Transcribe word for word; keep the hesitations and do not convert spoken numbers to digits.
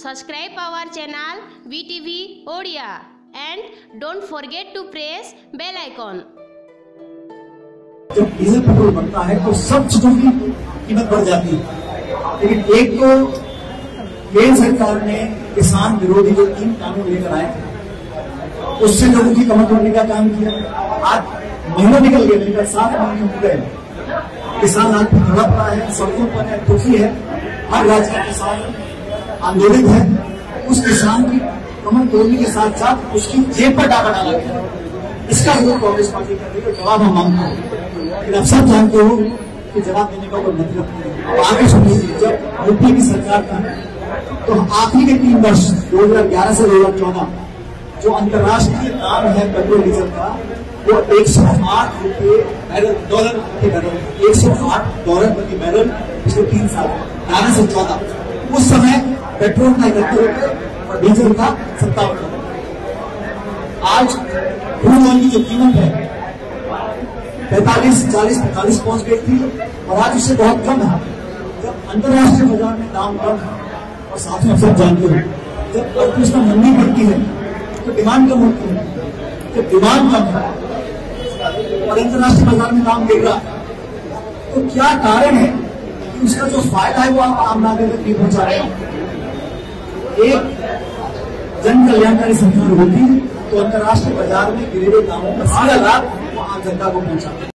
Subscribe our channel V T V Odia and don't forget to press bell icon. जब diesel petrol बनता है तो सब चीजों की कीमत बढ़ जाती है, लेकिन एक तो केंद्र सरकार ने किसान विरोधी जो तीन कानून लेकर आए थे उससे लोगों की कमर तोड़ने का काम किया। आज महीनों निकल गए, निकल सात महीने हो गए, किसान आज भी खड़ा पड़ा है, सड़कों पर है, दुखी है। हर राज्य का किसान आंदोलित है। उस किसान की कमर तोड़ने के साथ साथ उसकी जेब पर डाका डाला गया। इसका विरोध कांग्रेस पार्टी कर रही है, जवाब हम मांगते हैं, लेकिन आप सब जानते हो कि जवाब देने का कोई मतलब नहीं है। आगे सुन लीजिए, जब यूपी की सरकार थी तो आखिरी के तीन वर्ष दो हजार ग्यारह से दो हजार चौदह जो अंतर्राष्ट्रीय दाम है पेट्रोल डीजल का वो एक सौ आठ रुपये बैरल डॉलर प्रति बैरल एक सौ आठ डॉलर प्रति बैरल पिछले तीन साल ग्यारह से चौदह उस समय पेट्रोल का इकहत्तर रुपये और डीजल का सत्तावन रुपये। आज क्रूड ऑयल की जो कीमत है पैंतालीस चालीस पैंतालीस पहुंच गई थी और आज उससे बहुत कम है। जब अंतर्राष्ट्रीय बाजार में दाम कम है और साथ में सब जानते हो जब अर्थव्यवस्था मंदी बढ़ती है तो डिमांड कम होती है। जब डिमांड कम है और अंतर्राष्ट्रीय बाजार में दाम गिर रहा है तो क्या कारण है कि उसका जो फायदा है वो आप आम नागरिक तक नहीं पहुंचा रहे हैं। एक जन कल्याणकारी सरकार होती है तो अंतर्राष्ट्रीय बाजार में गिरे हुए दामों का सीधा लाभ वो आम जनता को पहुंचाते हैं।